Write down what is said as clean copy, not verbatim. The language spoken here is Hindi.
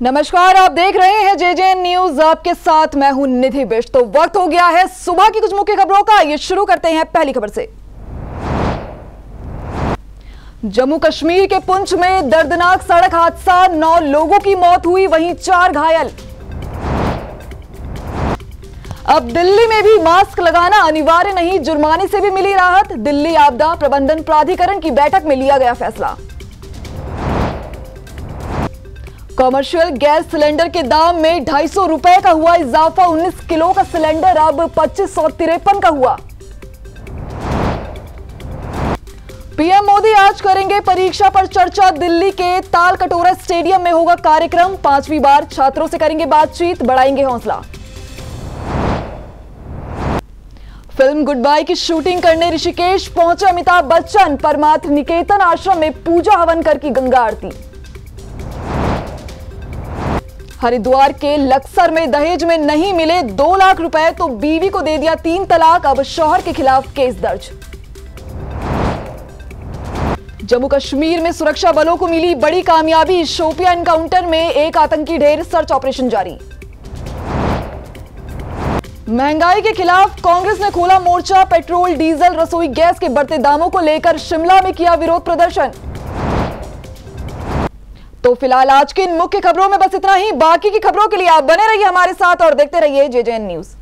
नमस्कार, आप देख रहे हैं जेजेएन न्यूज। आपके साथ मैं हूं निधि बिष्ट। तो वक्त हो गया है सुबह की कुछ मुख्य खबरों का। ये शुरू करते हैं पहली खबर से। जम्मू कश्मीर के पुंछ में दर्दनाक सड़क हादसा, 9 लोगों की मौत हुई, वहीं 4 घायल। अब दिल्ली में भी मास्क लगाना अनिवार्य नहीं, जुर्माने से भी मिली राहत। दिल्ली आपदा प्रबंधन प्राधिकरण की बैठक में लिया गया फैसला। कमर्शियल गैस सिलेंडर के दाम में 250 रुपए का हुआ इजाफा। 19 किलो का सिलेंडर अब 2553 का हुआ। पीएम मोदी आज करेंगे परीक्षा पर चर्चा। दिल्ली के तालकटोरा स्टेडियम में होगा कार्यक्रम। 5वीं बार छात्रों से करेंगे बातचीत, बढ़ाएंगे हौसला। फिल्म गुड बाय की शूटिंग करने ऋषिकेश पहुंचे अमिताभ बच्चन। परमार्थ निकेतन आश्रम में पूजा हवन कर की गंगा आरती। हरिद्वार के लक्सर में दहेज में नहीं मिले 2 लाख रुपए तो बीवी को दे दिया 3 तलाक। अब शौहर के खिलाफ केस दर्ज। जम्मू कश्मीर में सुरक्षा बलों को मिली बड़ी कामयाबी। शोपियां एनकाउंटर में एक आतंकी ढेर, सर्च ऑपरेशन जारी। महंगाई के खिलाफ कांग्रेस ने खोला मोर्चा। पेट्रोल, डीजल, रसोई गैस के बढ़ते दामों को लेकर शिमला में किया विरोध प्रदर्शन। तो फिलहाल आज की इन मुख्य खबरों में बस इतना ही। बाकी की खबरों के लिए आप बने रहिए हमारे साथ और देखते रहिए जेजेएन न्यूज।